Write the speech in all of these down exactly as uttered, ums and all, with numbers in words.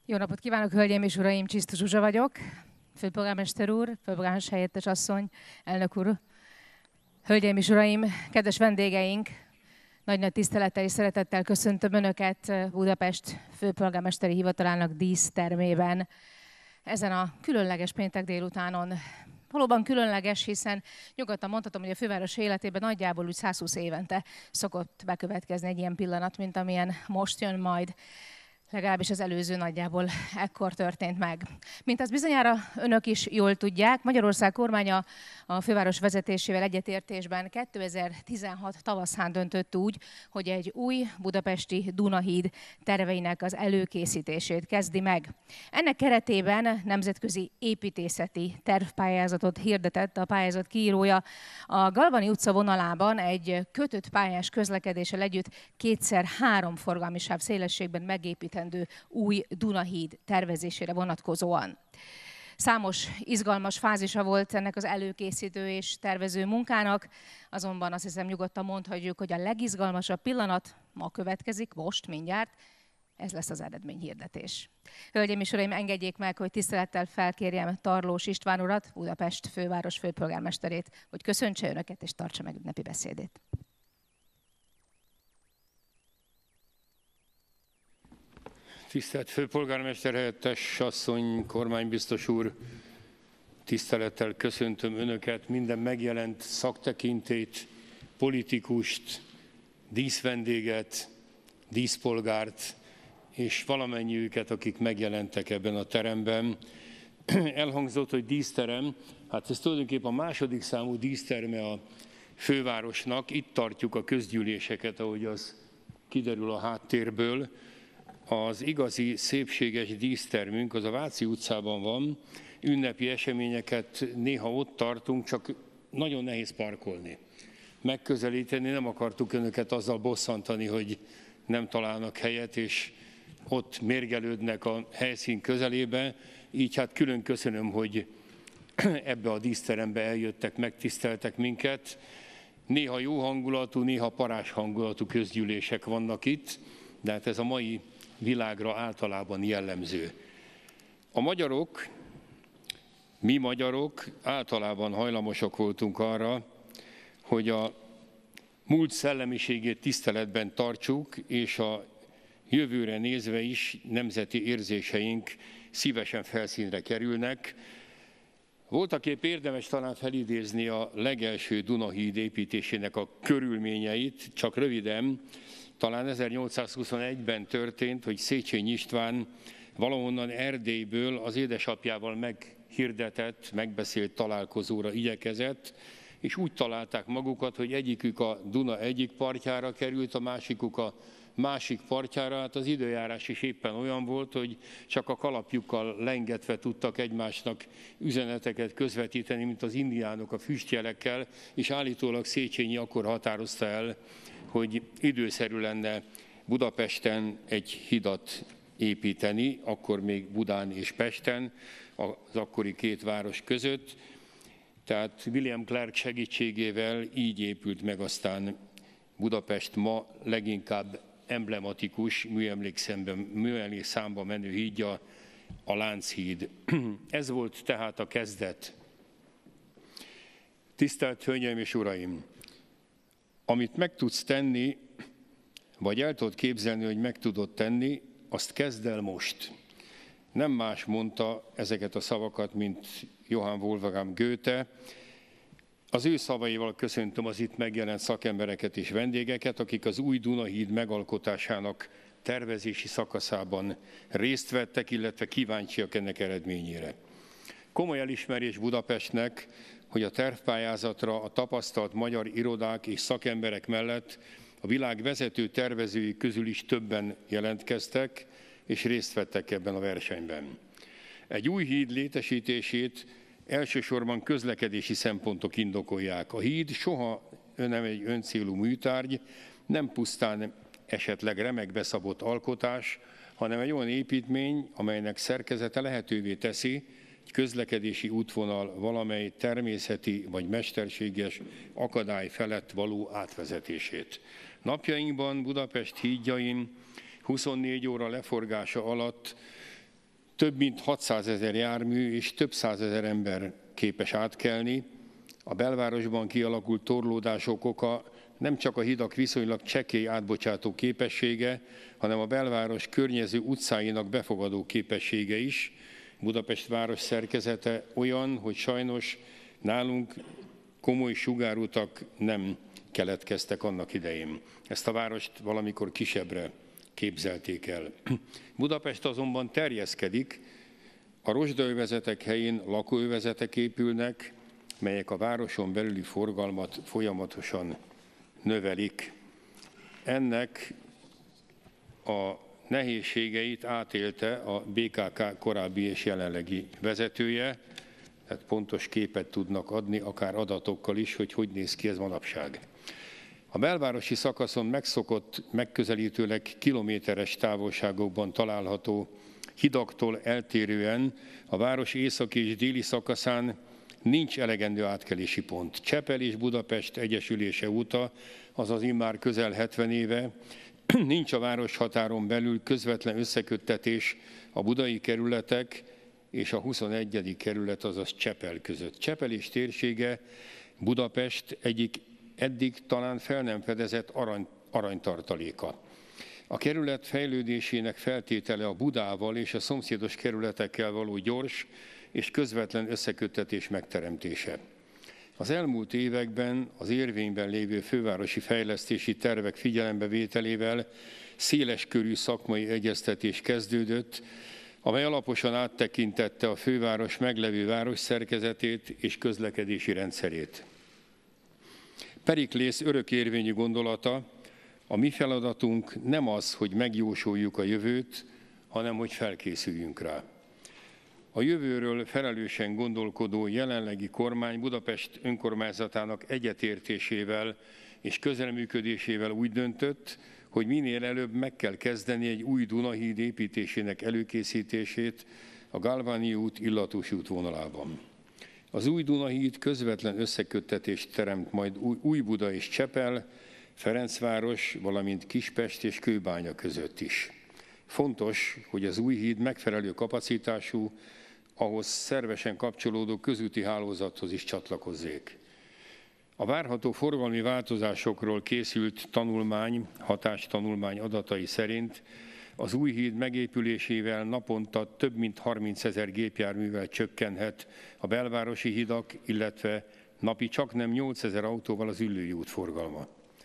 Jó napot kívánok, hölgyeim és uraim! Csisztus Zsuzsa vagyok, főpolgármester úr, főpolgármester helyettes asszony, elnök úr. Hölgyeim és uraim, kedves vendégeink, nagy-nagy tisztelettel és szeretettel köszöntöm Önöket Budapest főpolgármesteri hivatalának dísztermében. Ezen a különleges péntek délutánon. Valóban különleges, hiszen nyugodtan mondhatom, hogy a főváros életében nagyjából úgy százhúsz évente szokott bekövetkezni egy ilyen pillanat, mint amilyen most jön majd. Legalábbis az előző nagyjából ekkor történt meg. Mint azt bizonyára önök is jól tudják, Magyarország kormánya a főváros vezetésével egyetértésben kétezer-tizenhat tavaszán döntött úgy, hogy egy új budapesti Dunahíd terveinek az előkészítését kezdi meg. Ennek keretében nemzetközi építészeti tervpályázatot hirdetett a pályázat kiírója. A Galvani utca vonalában egy kötött pályás közlekedéssel együtt kétszer három forgalmi sáv szélességben megépített új Dunahíd tervezésére vonatkozóan. Számos izgalmas fázisa volt ennek az előkészítő és tervező munkának, azonban azt hiszem nyugodtan mondhatjuk, hogy a legizgalmasabb pillanat ma következik, most, mindjárt, ez lesz az eredményhirdetés. Hölgyeim és uraim, engedjék meg, hogy tisztelettel felkérjem Tarlós István urat, Budapest főváros főpolgármesterét, hogy köszöntse Önöket és tartsa meg ünnepi beszédét. Tisztelt főpolgármester helyettes asszony, kormánybiztos úr, tisztelettel köszöntöm Önöket, minden megjelent szaktekintélyt, politikust, díszvendéget, díszpolgárt, és valamennyiüket, akik megjelentek ebben a teremben. Elhangzott, hogy díszterem, hát ez tulajdonképpen a második számú díszterme a fővárosnak. Itt tartjuk a közgyűléseket, ahogy az kiderül a háttérből. Az igazi szépséges dísztermünk az a Váci utcában van, ünnepi eseményeket néha ott tartunk, csak nagyon nehéz parkolni. Megközelíteni, nem akartuk Önöket azzal bosszantani, hogy nem találnak helyet, és ott mérgelődnek a helyszín közelébe, így hát külön köszönöm, hogy ebbe a díszterembe eljöttek, megtiszteltek minket. Néha jó hangulatú, néha parás hangulatú közgyűlések vannak itt, de hát ez a mai világra általában jellemző. A magyarok, mi magyarok általában hajlamosak voltunk arra, hogy a múlt szellemiségét tiszteletben tartsuk, és a jövőre nézve is nemzeti érzéseink szívesen felszínre kerülnek. Voltaképp érdemes talán felidézni a legelső Dunahíd építésének a körülményeit, csak röviden. Talán ezernyolcszázhuszonegyben történt, hogy Széchenyi István valahonnan Erdélyből az édesapjával meghirdetett, megbeszélt találkozóra igyekezett, és úgy találták magukat, hogy egyikük a Duna egyik partjára került, a másikuk a másik partjára. Hát az időjárás is éppen olyan volt, hogy csak a kalapjukkal lengetve tudtak egymásnak üzeneteket közvetíteni, mint az indiánok a füstjelekkel, és állítólag Széchenyi akkor határozta el, hogy időszerű lenne Budapesten egy hidat építeni, akkor még Budán és Pesten, az akkori két város között. Tehát William Clark segítségével így épült meg aztán Budapest ma leginkább emblematikus műemlékszámba menő hídja, a Lánchíd. Ez volt tehát a kezdet. Tisztelt Hölgyeim és Uraim! Amit meg tudsz tenni, vagy el tudod képzelni, hogy meg tudod tenni, azt kezd el most. Nem más mondta ezeket a szavakat, mint Johann Wolfgang Goethe. Az ő szavaival köszöntöm az itt megjelent szakembereket és vendégeket, akik az új Dunahíd megalkotásának tervezési szakaszában részt vettek, illetve kíváncsiak ennek eredményére. Komoly elismerés Budapestnek, hogy a tervpályázatra a tapasztalt magyar irodák és szakemberek mellett a világ vezető tervezői közül is többen jelentkeztek, és részt vettek ebben a versenyben. Egy új híd létesítését elsősorban közlekedési szempontok indokolják. A híd soha nem egy öncélú műtárgy, nem pusztán esetleg remekbe szabott alkotás, hanem egy olyan építmény, amelynek szerkezete lehetővé teszi egy közlekedési útvonal valamely természeti vagy mesterséges akadály felett való átvezetését. Napjainkban Budapest hídjain huszonnégy óra leforgása alatt Több mint hatszázezer jármű és több százezer ember képes átkelni. A belvárosban kialakult torlódások oka nem csak a hidak viszonylag csekély átbocsátó képessége, hanem a belváros környező utcáinak befogadó képessége is. Budapest város szerkezete olyan, hogy sajnos nálunk komoly sugárutak nem keletkeztek annak idején. Ezt a várost valamikor kisebbre képzelték el. Budapest azonban terjeszkedik, a rozsdaövezetek helyén lakóövezetek épülnek, melyek a városon belüli forgalmat folyamatosan növelik. Ennek a nehézségeit átélte a bé ká ká korábbi és jelenlegi vezetője, tehát pontos képet tudnak adni, akár adatokkal is, hogy hogy néz ki ez manapság. A belvárosi szakaszon megszokott, megközelítőleg kilométeres távolságokban található hidaktól eltérően a város északi és déli szakaszán nincs elegendő átkelési pont. Csepel és Budapest egyesülése óta, azaz immár közel hetven éve, nincs a városhatáron belül közvetlen összeköttetés a budai kerületek és a huszonegyedik kerület, azaz Csepel között. Csepel és térsége Budapest egyik eddig talán fel nem fedezett arany, aranytartaléka. A kerület fejlődésének feltétele a Budával és a szomszédos kerületekkel való gyors és közvetlen összeköttetés megteremtése. Az elmúlt években az érvényben lévő fővárosi fejlesztési tervek figyelembevételével széleskörű szakmai egyeztetés kezdődött, amely alaposan áttekintette a főváros meglevő városszerkezetét és közlekedési rendszerét. Periklész örökérvényű gondolata: a mi feladatunk nem az, hogy megjósoljuk a jövőt, hanem hogy felkészüljünk rá. A jövőről felelősen gondolkodó jelenlegi kormány Budapest önkormányzatának egyetértésével és közreműködésével úgy döntött, hogy minél előbb meg kell kezdeni egy új Dunahíd építésének előkészítését a Galvani út Illatos út vonalában. Az új Dunahíd közvetlen összeköttetést teremt majd Újbuda és Csepel, Ferencváros, valamint Kispest és Kőbánya között is. Fontos, hogy az új híd megfelelő kapacitású, ahhoz szervesen kapcsolódó közúti hálózathoz is csatlakozzék. A várható forgalmi változásokról készült tanulmány, hatástanulmány adatai szerint az új híd megépülésével naponta több mint harmincezer gépjárművel csökkenhet a belvárosi hidak, illetve napi csaknem nyolcezer autóval az Üllői út forgalma.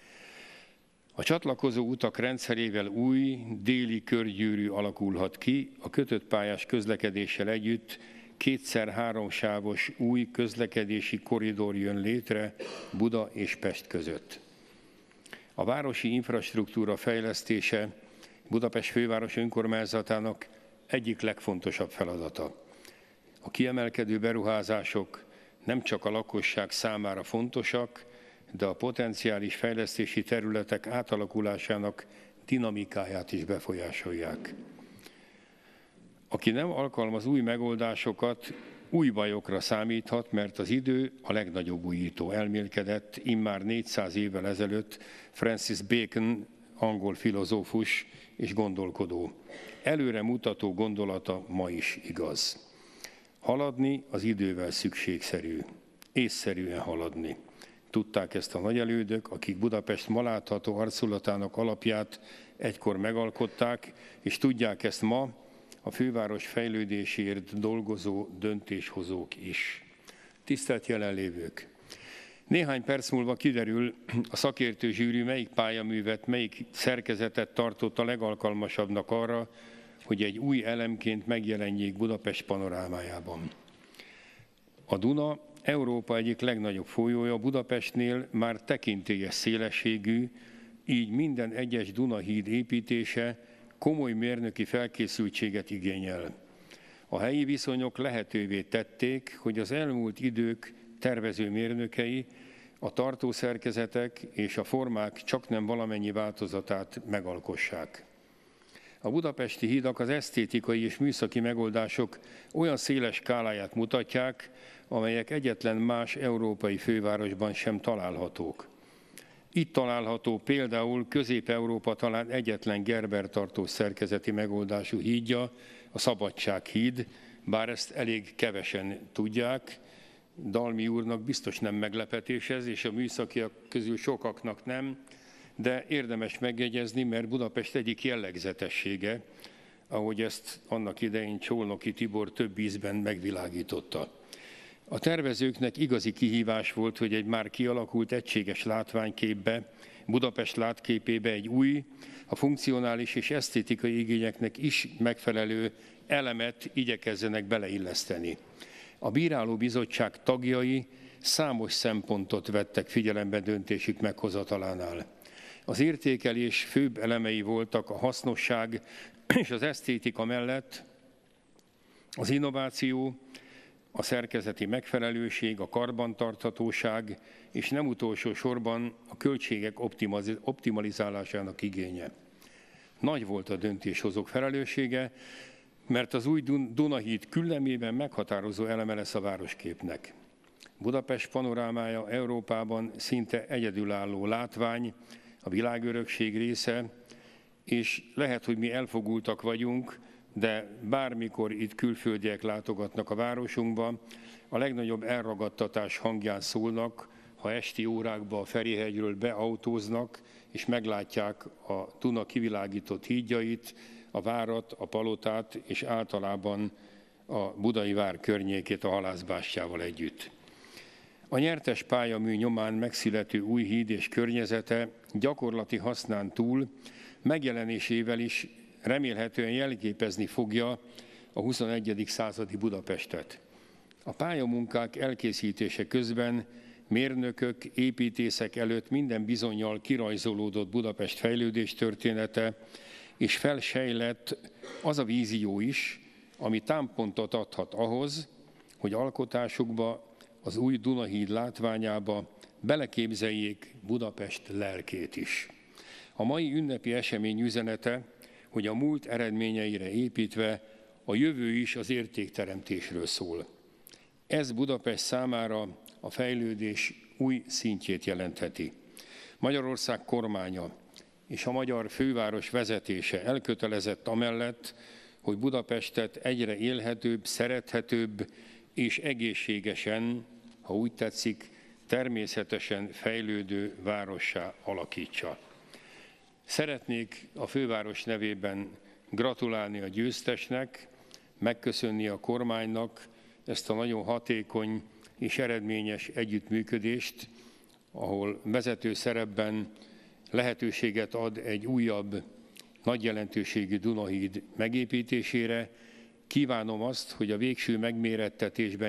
A csatlakozó utak rendszerével új déli körgyűrű alakulhat ki, a kötött pályás közlekedéssel együtt kétszer háromsávos új közlekedési korridor jön létre Buda és Pest között. A városi infrastruktúra fejlesztése Budapest főváros önkormányzatának egyik legfontosabb feladata. A kiemelkedő beruházások nem csak a lakosság számára fontosak, de a potenciális fejlesztési területek átalakulásának dinamikáját is befolyásolják. Aki nem alkalmaz új megoldásokat, új bajokra számíthat, mert az idő a legnagyobb újító. Elmélkedett immár négyszáz évvel ezelőtt Francis Bacon, angol filozófus és gondolkodó. Előre mutató gondolata ma is igaz. Haladni az idővel szükségszerű, észszerűen haladni. Tudták ezt a nagyelődök, akik Budapest ma látható arculatának alapját egykor megalkották, és tudják ezt ma a főváros fejlődéséért dolgozó döntéshozók is. Tisztelt jelenlévők! Néhány perc múlva kiderül, a szakértő zsűri melyik pályaművet, melyik szerkezetet tartott a legalkalmasabbnak arra, hogy egy új elemként megjelenjék Budapest panorámájában. A Duna Európa egyik legnagyobb folyója, Budapestnél már tekintélyes szélességű, így minden egyes Dunahíd építése komoly mérnöki felkészültséget igényel. A helyi viszonyok lehetővé tették, hogy az elmúlt idők tervező mérnökei a tartószerkezetek és a formák csaknem valamennyi változatát megalkossák. A budapesti hídak az esztétikai és műszaki megoldások olyan széles skáláját mutatják, amelyek egyetlen más európai fővárosban sem találhatók. Itt található például Közép-Európa talán egyetlen gerbertartós szerkezeti megoldású hídja, a Szabadsághíd, bár ezt elég kevesen tudják. Dalmi úrnak biztos nem meglepetés ez, és a műszakiak közül sokaknak nem, de érdemes megjegyezni, mert Budapest egyik jellegzetessége, ahogy ezt annak idején Csolnoky Tibor több ízben megvilágította. A tervezőknek igazi kihívás volt, hogy egy már kialakult egységes látványképbe, Budapest látképébe egy új, a funkcionális és esztétikai igényeknek is megfelelő elemet igyekezzenek beleilleszteni. A bírálóbizottság tagjai számos szempontot vettek figyelembe döntésük meghozatalánál. Az értékelés főbb elemei voltak a hasznosság és az esztétika mellett az innováció, a szerkezeti megfelelőség, a karbantarthatóság és nem utolsó sorban a költségek optimalizálásának igénye. Nagy volt a döntéshozók felelőssége, mert az új Dunahíd küllemében meghatározó eleme lesz a városképnek. Budapest panorámája Európában szinte egyedülálló látvány, a világörökség része, és lehet, hogy mi elfogultak vagyunk, de bármikor itt külföldiek látogatnak a városunkba, a legnagyobb elragadtatás hangján szólnak, ha esti órákba a Ferihegyről beautóznak, és meglátják a Duna kivilágított hídjait, a várat, a palotát, és általában a budai vár környékét a halászbástyával együtt. A nyertes pályamű nyomán megszülető új híd és környezete gyakorlati hasznán túl megjelenésével is remélhetően jelképezni fogja a huszonegyedik századi Budapestet. A pályamunkák elkészítése közben mérnökök, építészek előtt minden bizonnyal kirajzolódott Budapest fejlődés története, és felsejlett az a vízió is, ami támpontot adhat ahhoz, hogy alkotásukba, az új Dunahíd látványába beleképzeljék Budapest lelkét is. A mai ünnepi esemény üzenete, hogy a múlt eredményeire építve a jövő is az értékteremtésről szól. Ez Budapest számára a fejlődés új szintjét jelentheti. Magyarország kormánya és a magyar főváros vezetése elkötelezett amellett, hogy Budapestet egyre élhetőbb, szerethetőbb és egészségesen, ha úgy tetszik, természetesen fejlődő várossá alakítsa. Szeretnék a főváros nevében gratulálni a győztesnek, megköszönni a kormánynak ezt a nagyon hatékony és eredményes együttműködést, ahol vezető szerepben lehetőséget ad egy újabb, nagy jelentőségű Dunahíd megépítésére. Kívánom azt, hogy a végső megmérettetésben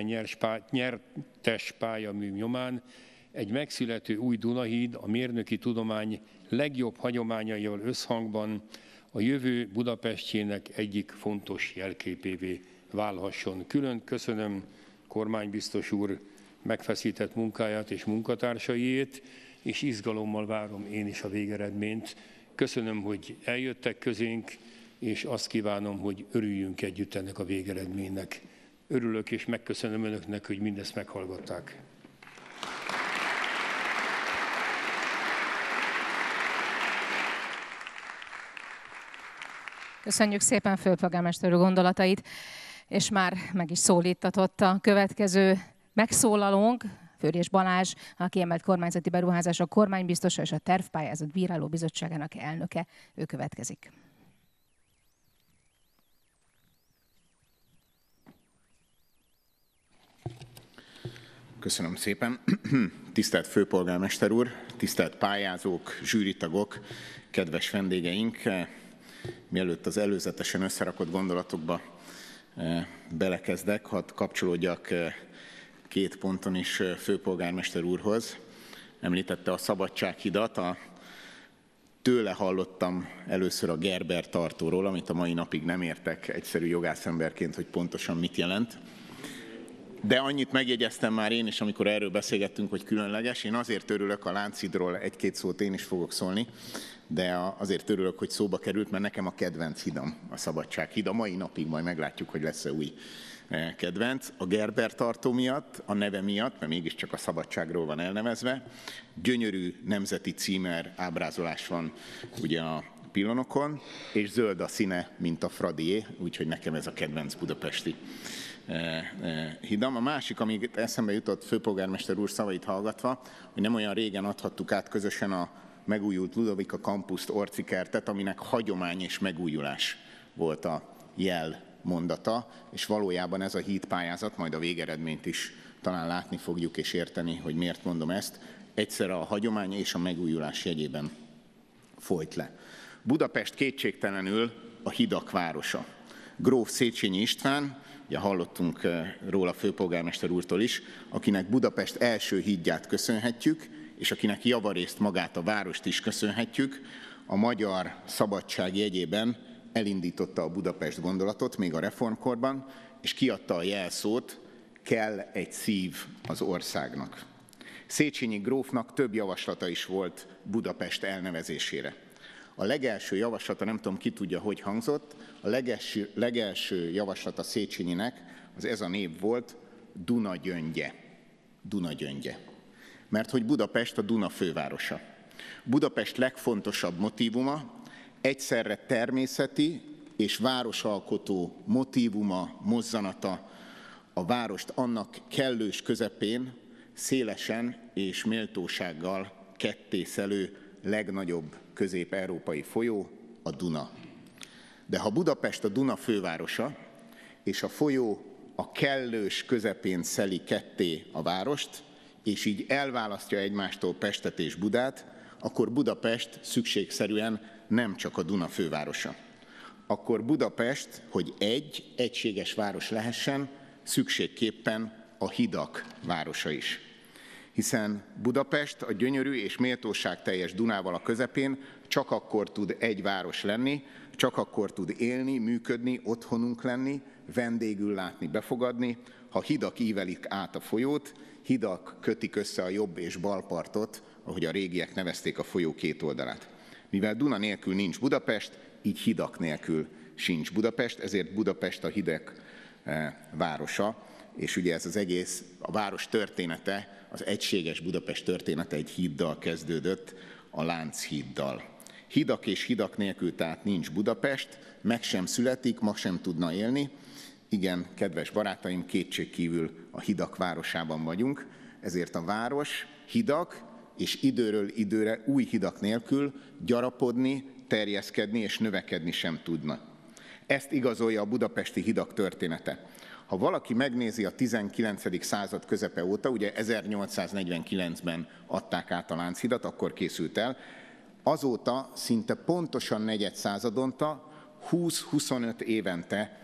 nyertes pályamű nyomán egy megszülető új Dunahíd a mérnöki tudomány legjobb hagyományaival összhangban a jövő Budapestjének egyik fontos jelképévé válhasson. Külön köszönöm kormánybiztos úr megfeszített munkáját és munkatársaiét, és izgalommal várom én is a végeredményt. Köszönöm, hogy eljöttek közénk, és azt kívánom, hogy örüljünk együtt ennek a végeredménynek. Örülök és megköszönöm önöknek, hogy mindezt meghallgatták. Köszönjük szépen főpolgármester úr gondolatait, és már meg is szólítatott a következő megszólalónk, Főrjes Balázs, a kiemelt kormányzati beruházások kormánybiztosa és a tervpályázat bíráló bizottságának elnöke. Ő következik. Köszönöm szépen. Tisztelt főpolgármester úr, tisztelt pályázók, zsűritagok, kedves vendégeink! Mielőtt az előzetesen összerakott gondolatokba belekezdek, hadd kapcsolódjak két ponton is főpolgármester úrhoz. Említette a Szabadsághidat, a tőle hallottam először a Gerber tartóról, amit a mai napig nem értek egyszerű jogászemberként, hogy pontosan mit jelent. De annyit megjegyeztem már én is, amikor erről beszélgettünk, hogy különleges. Én azért örülök, a Lánchídról egy-két szót én is fogok szólni, de azért örülök, hogy szóba került, mert nekem a kedvenc hidam a Szabadsághíd. A mai napig majd meglátjuk, hogy lesz-e új kedvenc. A Gerber tartó miatt, a neve miatt, mert mégiscsak a szabadságról van elnevezve. Gyönyörű nemzeti címer ábrázolás van ugye a pillonokon, és zöld a színe, mint a Fradié, úgyhogy nekem ez a kedvenc budapesti hidam. A másik, ami eszembe jutott főpolgármester úr szavait hallgatva, hogy nem olyan régen adhattuk át közösen a megújult Ludovika Campuszt, Orci kertet, aminek hagyomány és megújulás volt a jel mondata, és valójában ez a hídpályázat, majd a végeredményt is talán látni fogjuk és érteni, hogy miért mondom ezt, egyszerre a hagyomány és a megújulás jegyében folyt le. Budapest kétségtelenül a hidak városa. Gróf Széchenyi István, ugye hallottunk róla főpolgármester úrtól is, akinek Budapest első hídját köszönhetjük, és akinek javarészt magát a várost is köszönhetjük, a magyar szabadság jegyében elindította a Budapest gondolatot még a reformkorban, és kiadta a jelszót, kell egy szív az országnak. Széchenyi grófnak több javaslata is volt Budapest elnevezésére. A legelső javaslata, nem tudom ki tudja, hogy hangzott, a legelső, legelső javaslata Széchenyinek, az ez a név volt, Dunagyöngye. Dunagyöngye. Mert hogy Budapest a Duna fővárosa. Budapest legfontosabb motívuma, egyszerre természeti és városalkotó motívuma, mozzanata, a várost annak kellős közepén szélesen és méltósággal kettészelő legnagyobb közép-európai folyó, a Duna. De ha Budapest a Duna fővárosa, és a folyó a kellős közepén szeli ketté a várost, és így elválasztja egymástól Pestet és Budát, akkor Budapest szükségszerűen nem csak a Duna fővárosa. Akkor Budapest, hogy egy egységes város lehessen, szükségképpen a hidak városa is. Hiszen Budapest a gyönyörű és méltóságteljes Dunával a közepén csak akkor tud egy város lenni, csak akkor tud élni, működni, otthonunk lenni, vendégül látni, befogadni, ha hidak ívelik át a folyót, hidak kötik össze a jobb és bal partot, ahogy a régiek nevezték a folyó két oldalát. Mivel Duna nélkül nincs Budapest, így hidak nélkül sincs Budapest, ezért Budapest a hidak városa, és ugye ez az egész, a város története, az egységes Budapest története egy híddal kezdődött, a Lánchíddal. Hidak és hidak nélkül tehát nincs Budapest, meg sem születik, ma sem tudna élni. Igen, kedves barátaim, kétségkívül a hidak városában vagyunk, ezért a város hidak és időről időre új hidak nélkül gyarapodni, terjeszkedni és növekedni sem tudna. Ezt igazolja a budapesti hidak története. Ha valaki megnézi a tizenkilencedik század közepe óta, ugye ezernyolcszáznegyvenkilencben adták át a Lánchidat, akkor készült el, azóta szinte pontosan negyed századonta, húsz-huszonöt évente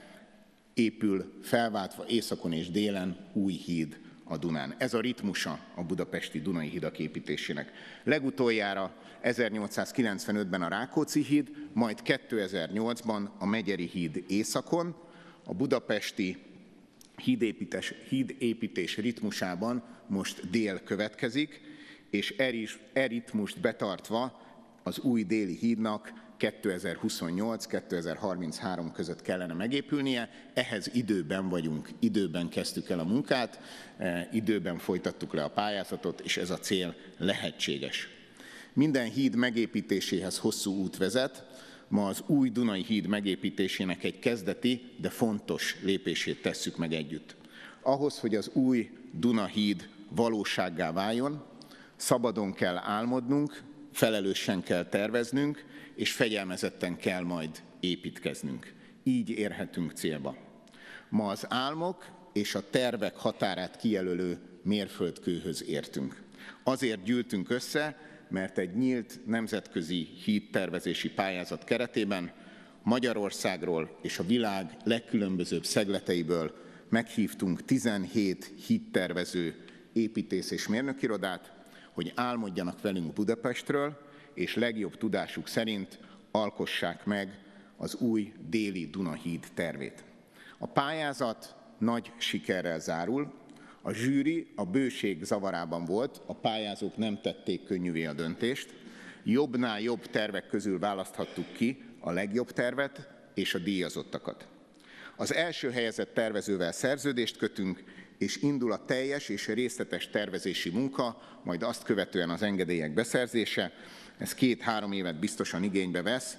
épül felváltva északon és délen új híd a Dunán. Ez a ritmusa a budapesti Dunai hidak építésének. Legutoljára ezernyolcszázkilencvenötben a Rákóczi híd, majd kétezer-nyolcban a Megyeri híd északon, a budapesti hídépítés, hídépítés ritmusában most dél következik, és e ritmust betartva az új déli hídnak kétezer-huszonnyolc kétezer-harminchárom között kellene megépülnie. Ehhez időben vagyunk, időben kezdtük el a munkát, időben folytattuk le a pályázatot, és ez a cél lehetséges. Minden híd megépítéséhez hosszú út vezet. Ma az új Dunai híd megépítésének egy kezdeti, de fontos lépését tesszük meg együtt. Ahhoz, hogy az új Duna híd valósággá váljon, szabadon kell álmodnunk, felelősen kell terveznünk, és fegyelmezetten kell majd építkeznünk. Így érhetünk célba. Ma az álmok és a tervek határát kijelölő mérföldkőhöz értünk. Azért gyűltünk össze, mert egy nyílt nemzetközi hídtervezési pályázat keretében Magyarországról és a világ legkülönbözőbb szegleteiből meghívtunk tizenhét hídtervező építész és mérnökirodát, hogy álmodjanak velünk Budapestről, és legjobb tudásuk szerint alkossák meg az új déli Dunahíd tervét. A pályázat nagy sikerrel zárul, a zsűri a bőség zavarában volt, a pályázók nem tették könnyűvé a döntést, jobbnál jobb tervek közül választhattuk ki a legjobb tervet és a díjazottakat. Az első helyezett tervezővel szerződést kötünk, és indul a teljes és részletes tervezési munka, majd azt követően az engedélyek beszerzése. Ez két-három évet biztosan igénybe vesz.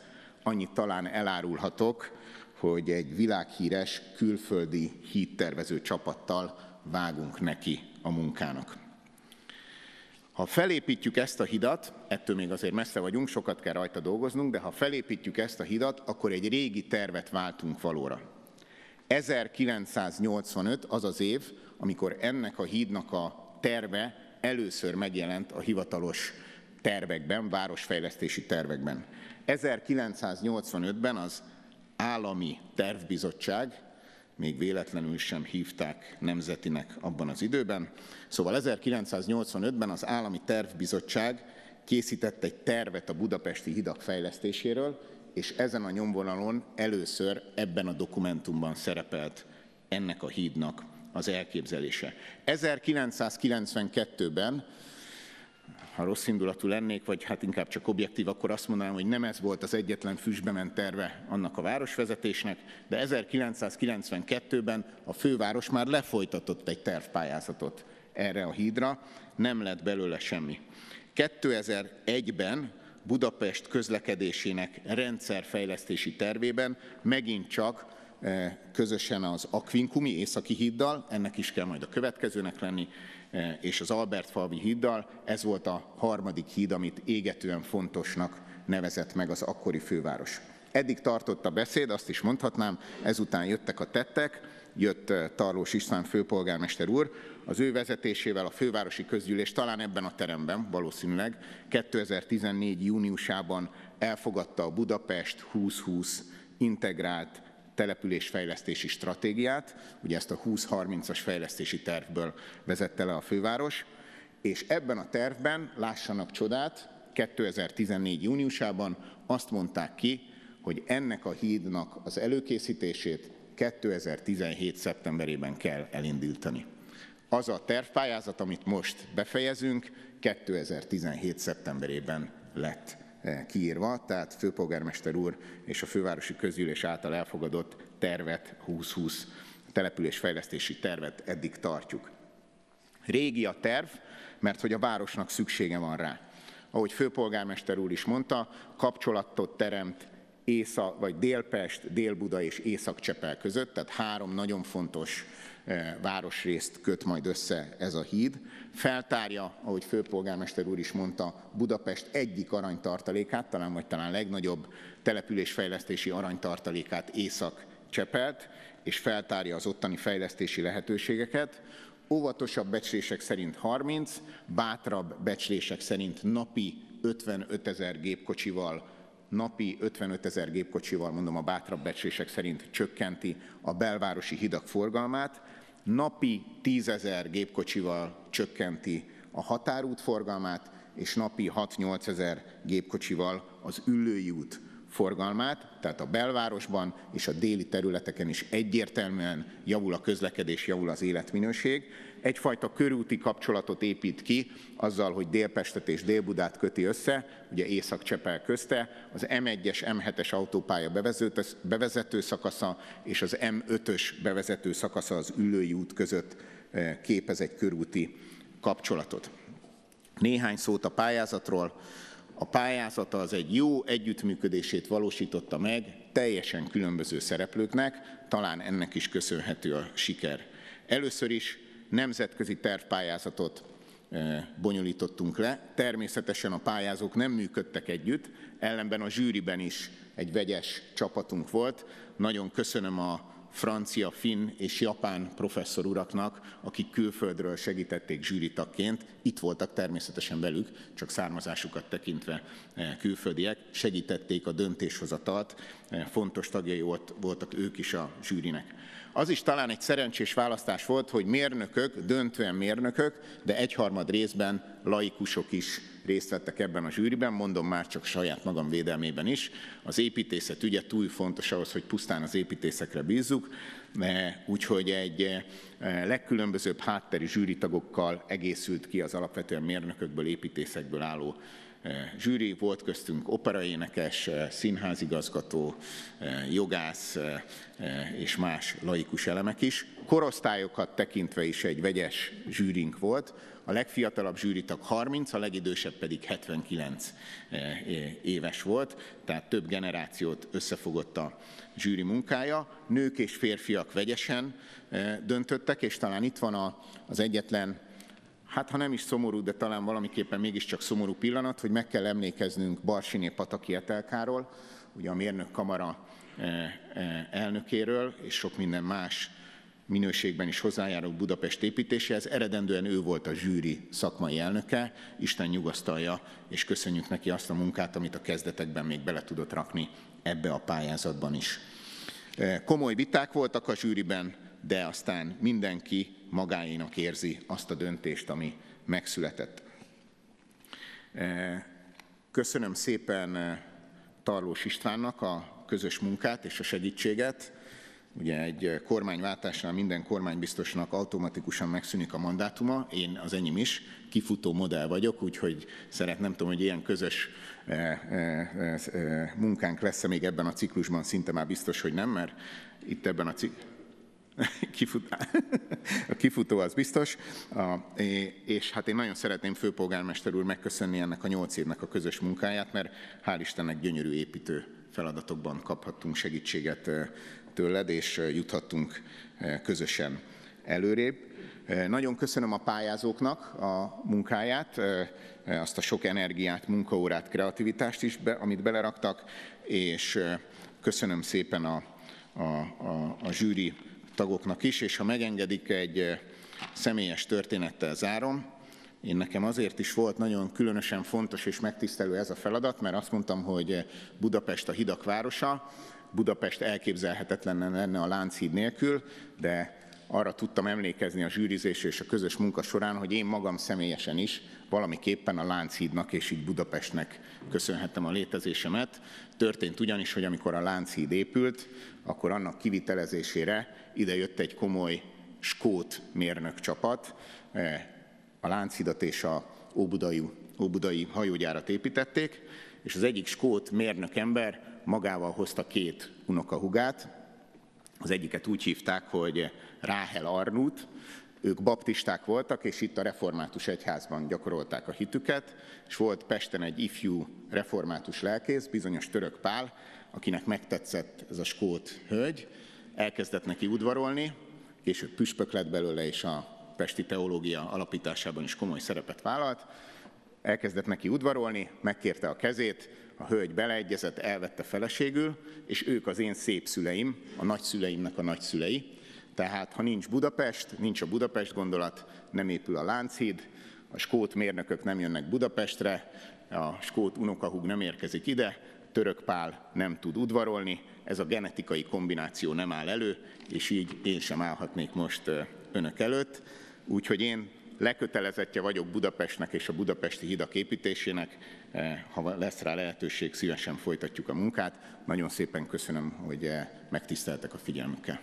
annyit talán elárulhatok, hogy egy világhíres külföldi hídtervező csapattal vágunk neki a munkának. Ha felépítjük ezt a hidat, ettől még azért messze vagyunk, sokat kell rajta dolgoznunk, de ha felépítjük ezt a hidat, akkor egy régi tervet váltunk valóra. ezerkilencszáznyolcvanöt az az év, amikor ennek a hídnak a terve először megjelent a hivatalos tervekben, városfejlesztési tervekben. ezerkilencszáznyolcvanötben az Állami Tervbizottság, még véletlenül sem hívták nemzetinek abban az időben, szóval ezerkilencszáznyolcvanötben az Állami Tervbizottság készített egy tervet a budapesti hidak fejlesztéséről, és ezen a nyomvonalon először ebben a dokumentumban szerepelt ennek a hídnak az elképzelése. ezerkilencszázkilencvenkettőben, ha rossz indulatú lennék, vagy hát inkább csak objektív, akkor azt mondanám, hogy nem ez volt az egyetlen füstbe ment terve annak a városvezetésnek, de ezerkilencszázkilencvenkettőben a főváros már lefolytatott egy tervpályázatot erre a hídra, nem lett belőle semmi. kétezer-egyben Budapest közlekedésének rendszerfejlesztési tervében megint csak közösen az Aquincumi északi híddal, ennek is kell majd a következőnek lenni, és az Albertfalvi híddal, ez volt a harmadik híd, amit égetően fontosnak nevezett meg az akkori főváros. Eddig tartott a beszéd, azt is mondhatnám, ezután jöttek a tettek, jött Tarlós István főpolgármester úr, az ő vezetésével a fővárosi közgyűlés talán ebben a teremben valószínűleg kétezer-tizennégy júniusában elfogadta a Budapest húsz-húsz integrált településfejlesztési stratégiát, ugye ezt a húsz harmincas fejlesztési tervből vezette le a főváros, és ebben a tervben, lássanak csodát, kétezer-tizennégy júniusában azt mondták ki, hogy ennek a hídnak az előkészítését kétezer-tizenhét szeptemberében kell elindítani. Az a tervpályázat, amit most befejezünk, kétezer-tizenhét szeptemberében lett kiírva, tehát főpolgármester úr és a fővárosi közgyűlés által elfogadott tervet, húsz-húsz településfejlesztési tervet eddig tartjuk. Régi a terv, mert hogy a városnak szüksége van rá. Ahogy főpolgármester úr is mondta, kapcsolatot teremt Észak, vagy Délpest, Dél-Buda és Észak-Csepel között, tehát három nagyon fontos városrészt köt majd össze ez a híd. Feltárja, ahogy főpolgármester úr is mondta, Budapest egyik aranytartalékát, talán vagy talán legnagyobb településfejlesztési aranytartalékát, Észak-Csepelt, és feltárja az ottani fejlesztési lehetőségeket. Óvatosabb becslések szerint harminc, bátrabb becslések szerint napi ötvenötezer gépkocsival, napi ötvenötezer gépkocsival, mondom a bátrabb becslések szerint csökkenti a belvárosi hidak forgalmát, napi tízezer gépkocsival csökkenti a határút forgalmát, és napi hat-nyolcezer gépkocsival az Üllői út forgalmát, tehát a belvárosban és a déli területeken is egyértelműen javul a közlekedés, javul az életminőség. Egyfajta körúti kapcsolatot épít ki azzal, hogy Délpestet és Dél-Budát köti össze, ugye Észak-Csepel közte, az M egyes, M hetes autópálya bevezető szakasza és az M ötös bevezető szakasza az Üllői út között képez egy körúti kapcsolatot. Néhány szót a pályázatról. A pályázata az egy jó együttműködését valósította meg teljesen különböző szereplőknek, talán ennek is köszönhető a siker. Először is nemzetközi tervpályázatot bonyolítottunk le. Természetesen a pályázók nem működtek együtt, ellenben a zsűriben is egy vegyes csapatunk volt. Nagyon köszönöm a francia, finn és japán professzor uraknak, akik külföldről segítették zsűritagként, itt voltak természetesen velük, csak származásukat tekintve külföldiek, segítették a döntéshozatalt, fontos tagjai voltak ők is a zsűrinek. Az is talán egy szerencsés választás volt, hogy mérnökök, döntően mérnökök, de egyharmad részben laikusok is részt vettek ebben a zsűriben, mondom már csak saját magam védelmében is. Az építészet ügye túl fontos ahhoz, hogy pusztán az építészekre bízzuk, úgyhogy egy legkülönbözőbb hátteri zsűritagokkal egészült ki az alapvetően mérnökökből, építészekből álló zsűri, volt köztünk operaénekes, színházigazgató, jogász és más laikus elemek is. Korosztályokat tekintve is egy vegyes zsűrink volt. A legfiatalabb zsűritag harminc, a legidősebb pedig hetvenkilenc éves volt, tehát több generációt összefogott a zsűri munkája. Nők és férfiak vegyesen döntöttek, és talán itt van az egyetlen, hát ha nem is szomorú, de talán valamiképpen mégiscsak szomorú pillanat, hogy meg kell emlékeznünk Barsiné Pataki Etelkáról, ugye a Mérnök Kamara elnökéről, és sok minden más minőségben is hozzájárult Budapest építéséhez. Eredendően ő volt a zsűri szakmai elnöke, Isten nyugasztalja, és köszönjük neki azt a munkát, amit a kezdetekben még bele tudott rakni ebbe a pályázatban is. Komoly viták voltak a zsűriben, de aztán mindenki magáénak érzi azt a döntést, ami megszületett. Köszönöm szépen Tarlós Istvánnak a közös munkát és a segítséget. Ugye egy kormányváltásnál minden kormánybiztosnak automatikusan megszűnik a mandátuma, én az enyém is, kifutó modell vagyok, úgyhogy szeret, nem tudom, hogy ilyen közös munkánk lesz-e még ebben a ciklusban, szinte már biztos, hogy nem, mert itt ebben a ciklusban a kifutó az biztos, és hát én nagyon szeretném, főpolgármester úr, megköszönni ennek a nyolc évnek a közös munkáját, mert hál' Istennek gyönyörű építő feladatokban kaphattunk segítséget tőled, és juthattunk közösen előrébb. Nagyon köszönöm a pályázóknak a munkáját, azt a sok energiát, munkaórát, kreativitást is, amit beleraktak, és köszönöm szépen a, a, a, a zsűri tagoknak is, és ha megengedik, egy személyes történettel zárom. Én nekem azért is volt nagyon különösen fontos és megtisztelő ez a feladat, mert azt mondtam, hogy Budapest a hidak városa, Budapest elképzelhetetlen lenne a Lánchíd nélkül, de arra tudtam emlékezni a zsűrizés és a közös munka során, hogy én magam személyesen is valamiképpen a Lánchídnak és így Budapestnek köszönhettem a létezésemet. Történt ugyanis, hogy amikor a Lánchíd épült, akkor annak kivitelezésére ide jött egy komoly skót mérnök csapat. A Lánchídat és a óbudai, óbudai hajógyárat építették, és az egyik skót mérnök ember magával hozta két unokahugát. Az egyiket úgy hívták, hogy Ráhel Arnút. Ők baptisták voltak, és itt a református egyházban gyakorolták a hitüket, és volt Pesten egy ifjú református lelkész, bizonyos Török Pál, akinek megtetszett ez a skót hölgy, elkezdett neki udvarolni, később püspök lett belőle, és a pesti teológia alapításában is komoly szerepet vállalt. Elkezdett neki udvarolni, megkérte a kezét, a hölgy beleegyezett, elvette feleségül, és ők az én szép szüleim, a nagyszüleimnek a nagyszülei. Tehát ha nincs Budapest, nincs a Budapest gondolat, nem épül a Lánchíd, a skót mérnökök nem jönnek Budapestre, a skót unokahúg nem érkezik ide, Török Pál nem tud udvarolni, ez a genetikai kombináció nem áll elő, és így én sem állhatnék most önök előtt. Úgyhogy én lekötelezettje vagyok Budapestnek és a budapesti hidak építésének. Ha lesz rá lehetőség, szívesen folytatjuk a munkát. Nagyon szépen köszönöm, hogy megtiszteltek a figyelmükkel.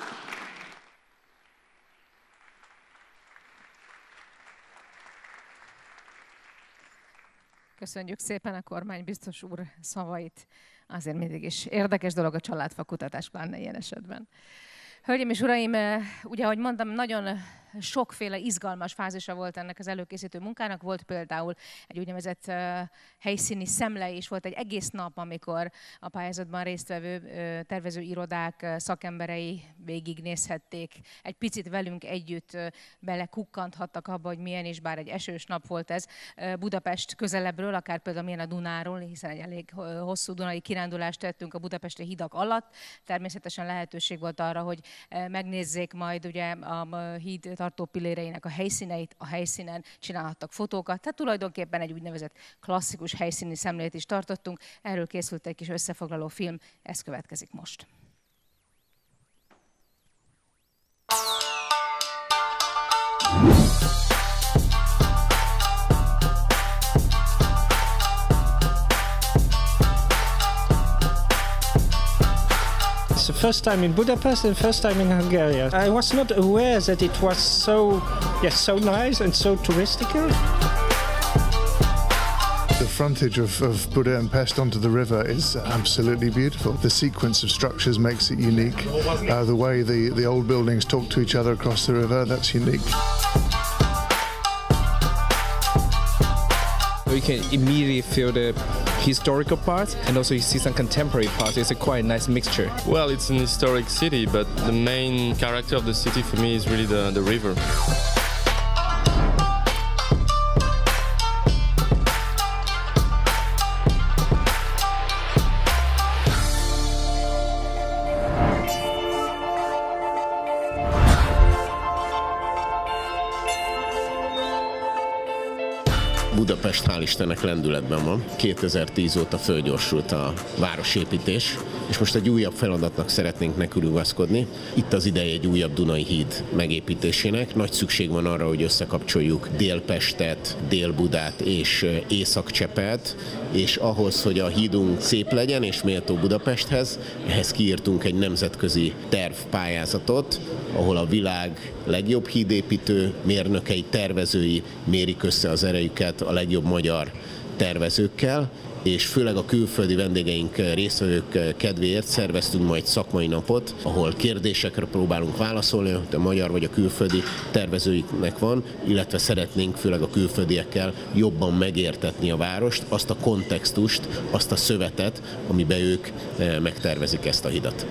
Köszönjük szépen a kormánybiztos úr szavait. Azért mindig is érdekes dolog a családfa kutatás, pláne ilyen esetben. Hölgyeim és uraim, ugye, ahogy mondtam, nagyon sokféle izgalmas fázisa volt ennek az előkészítő munkának. Volt például egy úgynevezett uh, helyszíni szemle is, volt egy egész nap, amikor a pályázatban résztvevő uh, tervezőirodák uh, szakemberei végignézhették. Egy picit velünk együtt uh, belekukkanthattak abba, hogy milyen is, bár egy esős nap volt ez, uh, Budapest közelebbről, akár például milyen a Dunáról, hiszen egy elég uh, hosszú dunai kirándulást tettünk a budapesti hidak alatt. Természetesen lehetőség volt arra, hogy uh, megnézzék majd ugye a uh, híd tartó pilléreinek a helyszíneit, a helyszínen csinálhattak fotókat, tehát tulajdonképpen egy úgynevezett klasszikus helyszíni szemlét is tartottunk. Erről készült egy kis összefoglaló film, ez következik most. It's the first time in Budapest and first time in Hungary. I was not aware that it was so, yes, so nice and so touristical. The frontage of, of Buda and Pest onto the river is absolutely beautiful. The sequence of structures makes it unique. Uh, the way the, the old buildings talk to each other across the river, that's unique. You can immediately feel the historical part, and also you see some contemporary parts. It's a quite nice mixture. Well, it's an historic city, but the main character of the city for me is really the, the river. Budapest hál' Istennek lendületben van. kétezer-tíz óta fölgyorsult a városépítés, és most egy újabb feladatnak szeretnénk nekülugaszkodni. Itt az ideje egy újabb Dunai híd megépítésének. Nagy szükség van arra, hogy összekapcsoljuk Dél-Pestet, Dél-Budát és Észak-Csepelt, és ahhoz, hogy a hídunk szép legyen és méltó Budapesthez, ehhez kiírtunk egy nemzetközi tervpályázatot, ahol a világ legjobb hídépítő mérnökei, tervezői mérik össze az erejüket a legjobb magyar tervezőkkel, és főleg a külföldi vendégeink, résztvevők kedvéért szerveztünk majd szakmai napot, ahol kérdésekre próbálunk válaszolni, hogy a magyar vagy a külföldi tervezőiknek van, illetve szeretnénk főleg a külföldiekkel jobban megértetni a várost, azt a kontextust, azt a szövetet, amiben ők megtervezik ezt a hidat.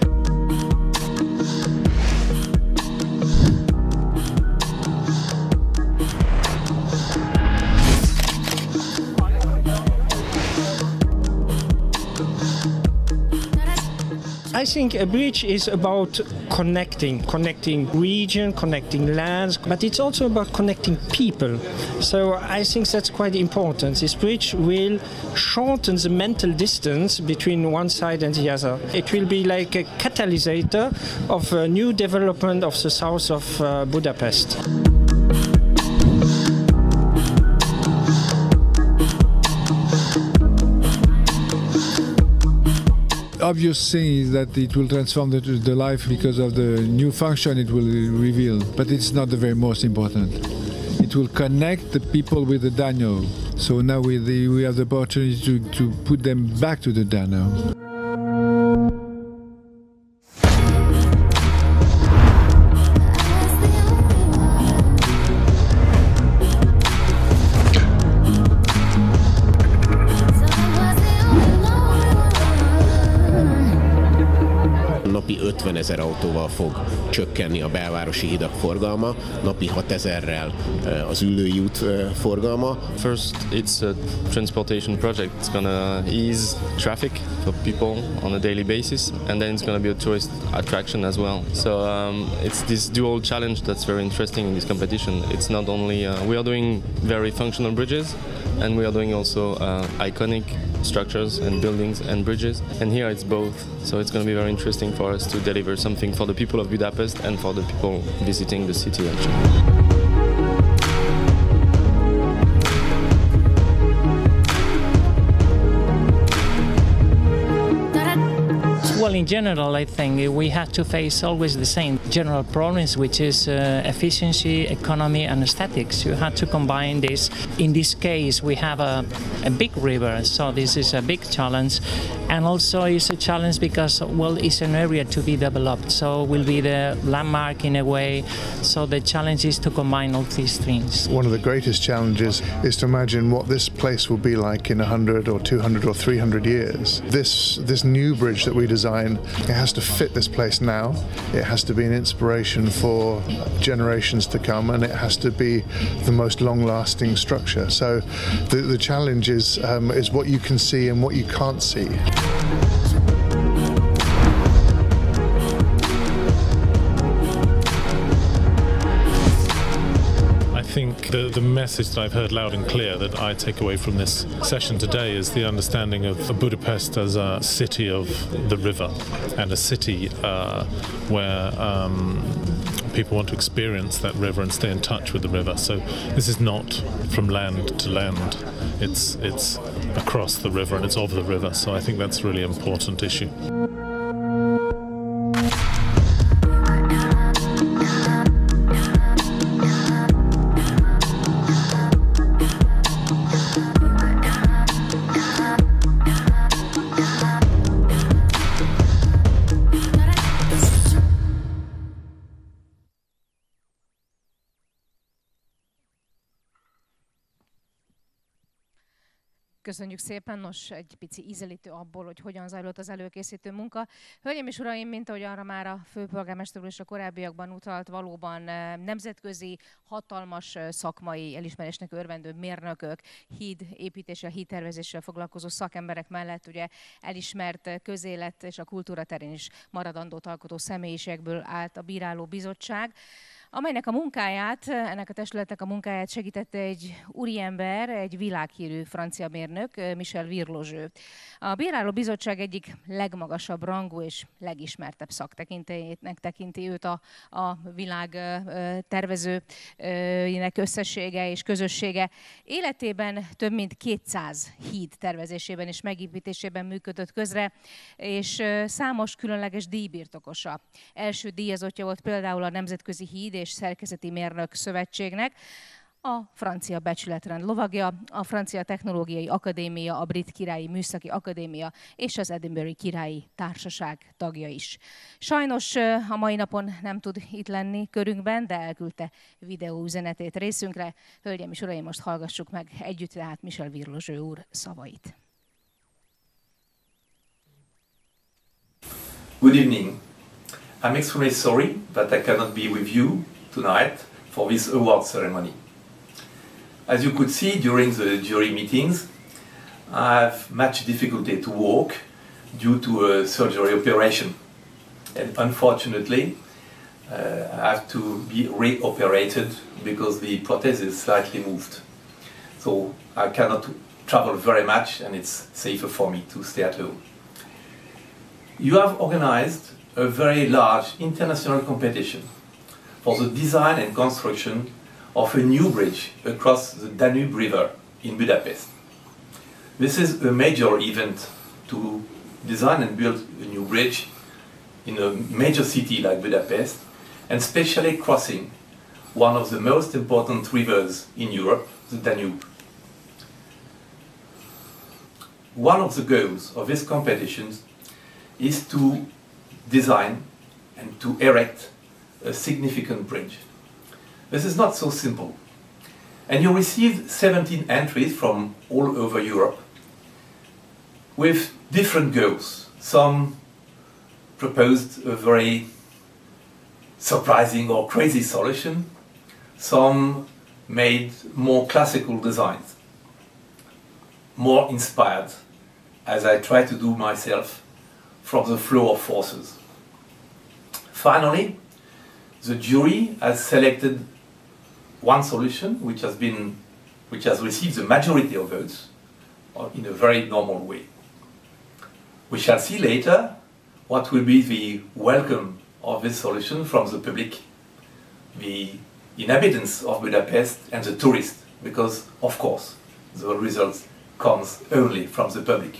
I think a bridge is about connecting, connecting region, connecting lands, but it's also about connecting people. So I think that's quite important. This bridge will shorten the mental distance between one side and the other. It will be like a catalyst of a new development of the south of uh, Budapest. Obvious thing is that it will transform the, the life because of the new function it will reveal, but it's not the very most important. It will connect the people with the Danube. So now we, the, we have the opportunity to, to put them back to the Danube. Napi ötvenezer autóval fog csökkenni a belvárosi hidak forgalma, napi hatezerrel az Üllői út forgalma. First, it's a transportation project. It's gonna ease traffic for people on a daily basis, and then it's gonna be a tourist attraction as well. So um, it's this dual challenge that's very interesting in this competition. It's not only uh, we are doing very functional bridges, and we are doing also uh, iconic structures and buildings and bridges, and here it's both, so it's going to be very interesting for us to deliver something for the people of Budapest and for the people visiting the city actually. Well, in general, I think we have to face always the same general problems, which is uh, efficiency, economy, and aesthetics. You have to combine this. In this case, we have a, a big river, so this is a big challenge. And also it's a challenge because, well, it's an area to be developed, so will be the landmark in a way. So the challenge is to combine all these things. One of the greatest challenges is to imagine what this place will be like in one hundred or two hundred or three hundred years. This, this new bridge that we designed, it has to fit this place now, it has to be an inspiration for generations to come, and it has to be the most long-lasting structure. So the, the challenge is, um, is what you can see and what you can't see. I think the, the message that I've heard loud and clear that I take away from this session today is the understanding of Budapest as a city of the river, and a city uh, where um, people want to experience that river and stay in touch with the river. So this is not from land to land, it's, it's across the river and it's of the river, so I think that's a really important issue. Köszönjük szépen, nos, egy pici ízelítő abból, hogy hogyan zajlott az előkészítő munka. Hölgyeim és uraim, mint ahogy arra már a főpolgármester úr és a korábbiakban utalt, valóban nemzetközi, hatalmas szakmai elismerésnek örvendő mérnökök, híd építéssel, hídtervezéssel foglalkozó szakemberek mellett ugye elismert közélet és a kultúra terén is maradandót alkotó személyiségekből állt a bíráló bizottság, amelynek a munkáját, ennek a testületnek a munkáját segítette egy úriember, egy világhírű francia mérnök, Michel Virlogeux. A bíráló bizottság egyik legmagasabb rangú és legismertebb szaktekintélyének tekinti őt a, a világ tervezőinek összessége és közössége. Életében több mint kétszáz híd tervezésében és megépítésében működött közre, és számos különleges díjbirtokosa. Első díjazottja volt például a Nemzetközi Híd és Szerkezeti Mérnök Szövetségnek, a francia becsületrend lovagja, a Francia Technológiai Akadémia, a Brit Királyi Műszaki Akadémia és az Edinburghi Királyi Társaság tagja is. Sajnos a mai napon nem tud itt lenni körünkben, de elküldte videóüzenetét részünkre. Hölgyeim és uraim, most hallgassuk meg együtt tehát Michel Virlogeux úr szavait. Good evening. I'm extremely sorry that I cannot be with you tonight for this award ceremony. As you could see during the jury meetings, I have much difficulty to walk due to a surgery operation. And unfortunately, uh, I have to be re-operated because the prosthesis slightly moved. So I cannot travel very much and it's safer for me to stay at home. You have organized a very large international competition for the design and construction of a new bridge across the Danube River in Budapest. This is a major event to design and build a new bridge in a major city like Budapest, and especially crossing one of the most important rivers in Europe, the Danube. One of the goals of this competition is to design and to erect a significant bridge. This is not so simple. And you received seventeen entries from all over Europe with different goals. Some proposed a very surprising or crazy solution. Some made more classical designs, more inspired, as I try to do myself, from the flow of forces. Finally, the jury has selected one solution which has been, which has received the majority of votes in a very normal way. We shall see later what will be the welcome of this solution from the public, the inhabitants of Budapest and the tourists, because of course the results comes only from the public.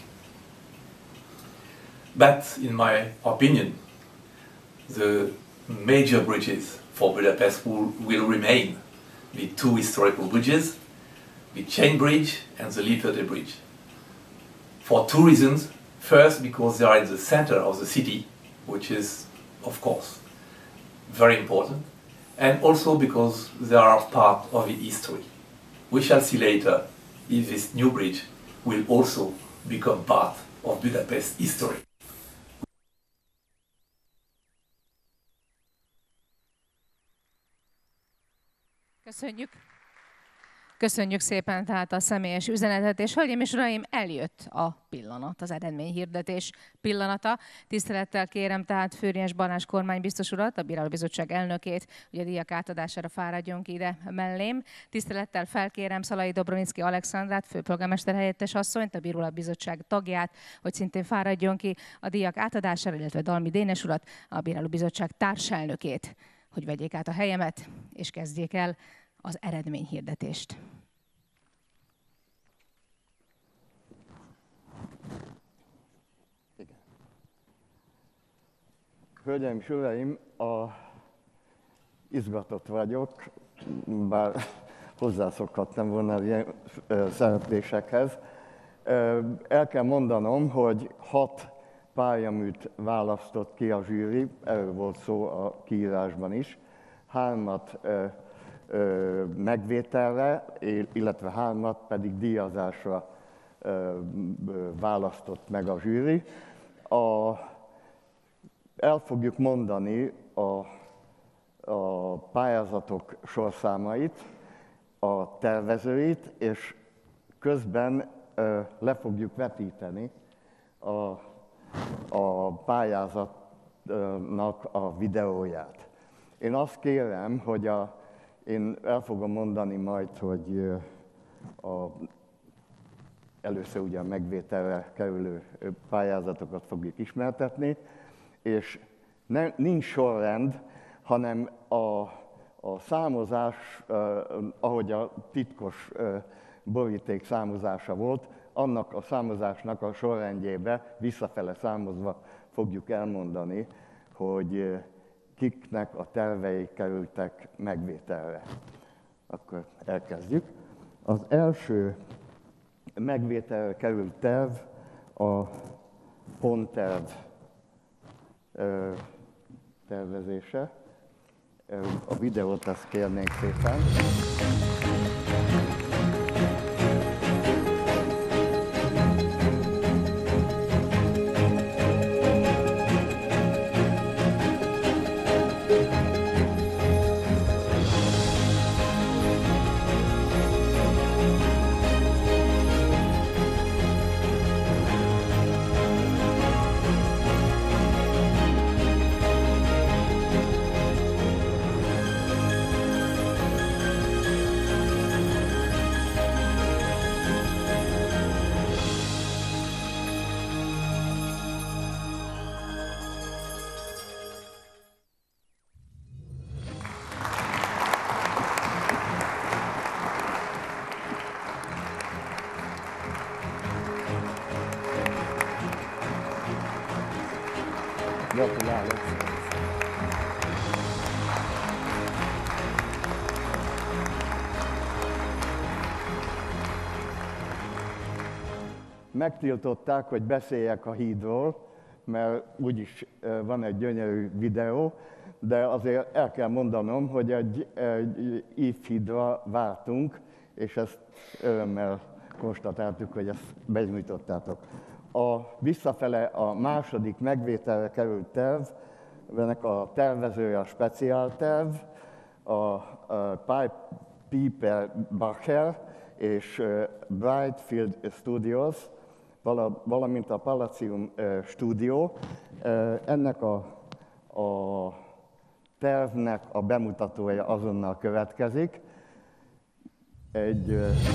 But in my opinion, the major bridges for Budapest will, will remain the two historical bridges, the Chain Bridge and the Lieferde Bridge. For two reasons. First, because they are in the center of the city, which is, of course, very important, and also because they are part of the history. We shall see later if this new bridge will also become part of Budapest history. Köszönjük. Köszönjük szépen tehát a személyes üzenetet, és hölgyeim és uraim, eljött a pillanat, az eredményhirdetés pillanata. Tisztelettel kérem tehát Főriás Balázs kormánybiztos urat, a bírálóbizottság elnökét, hogy a díjak átadására fáradjon ki ide mellém. Tisztelettel felkérem Szalai Dobronicki Alexandrát, főpolgármester helyettes asszonyt, a bírálóbizottság tagját, hogy szintén fáradjon ki a díjak átadására, illetve Dalmi Dénes urat, a bírálóbizottság társelnökét, hogy vegyék át a helyemet, és kezdjék el az eredményhirdetést. Hölgyeim és uraim, a... izgatott vagyok, bár hozzászokhattam volna ilyen szereplésekhez. El kell mondanom, hogy hat pályaműt választott ki a zsűri, erről volt szó a kiírásban is, hármat megvételre, illetve hármat pedig díjazásra választott meg a zsűri. A, el fogjuk mondani a, a pályázatok sorszámait, a tervezőit, és közben le fogjuk vetíteni a, a pályázatnak a videóját. Én azt kérem, hogy a, én el fogom mondani majd, hogy a, először ugye a megvételre kerülő pályázatokat fogjuk ismertetni, és nem, nincs sorrend, hanem a, a számozás, ahogy a titkos boríték számozása volt, annak a számozásnak a sorrendjébe visszafele számozva fogjuk elmondani, hogy kiknek a tervei kerültek megvételre. Akkor elkezdjük. Az első megvételre került terv a pontterv tervezése. A videót azt kérnénk szépen. Gratulálok! Megtiltották, hogy beszéljek a hídról, mert úgyis van egy gyönyörű videó, de azért el kell mondanom, hogy egy, egy ívhídra vártunk, és ezt örömmel konstatáltuk, hogy ezt benyújtottátok. A visszafele a második megvételre került terv, ennek a tervezője a speciálterv, a, a Piper Bacher és Brightfield Studios, valamint a Palacium Studio. Ennek a, a tervnek a bemutatója azonnal következik. Egy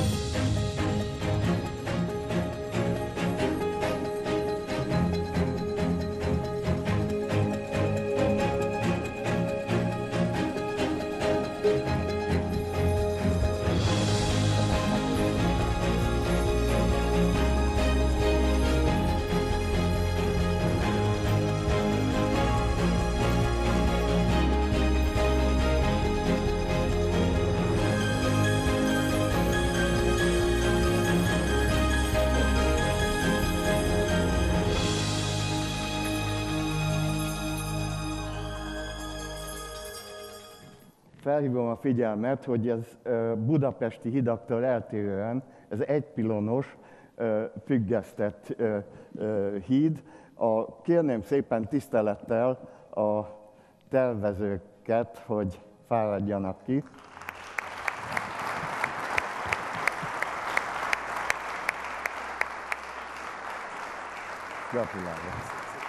felhívom a figyelmet, hogy ez budapesti hidaktól eltérően, ez egy pilonos, függesztett híd. A, kérném szépen tisztelettel a tervezőket, hogy fáradjanak ki. Gratulálok!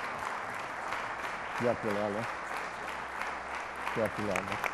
Gratulálok! Gratulálok!